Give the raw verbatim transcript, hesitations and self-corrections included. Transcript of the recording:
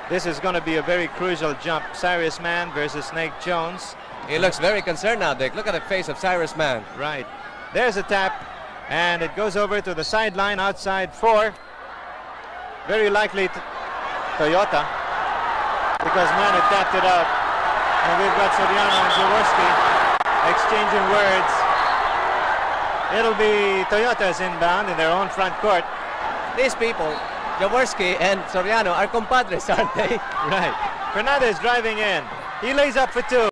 This is going to be a very crucial jump. Cyrus Mann versus Snake Jones. He looks very concerned now, Dick. Look at the face of Cyrus Mann. Right. There's a tap, and it goes over to the sideline outside four. Very likely to Toyota, because Mann had tapped it out. And we've got Soriano and Jaworski exchanging words. It'll be Toyota's inbound in their own front court. These people, Jaworski and Soriano, are compadres, aren't they? Right. Fernandez driving in. He lays up for two.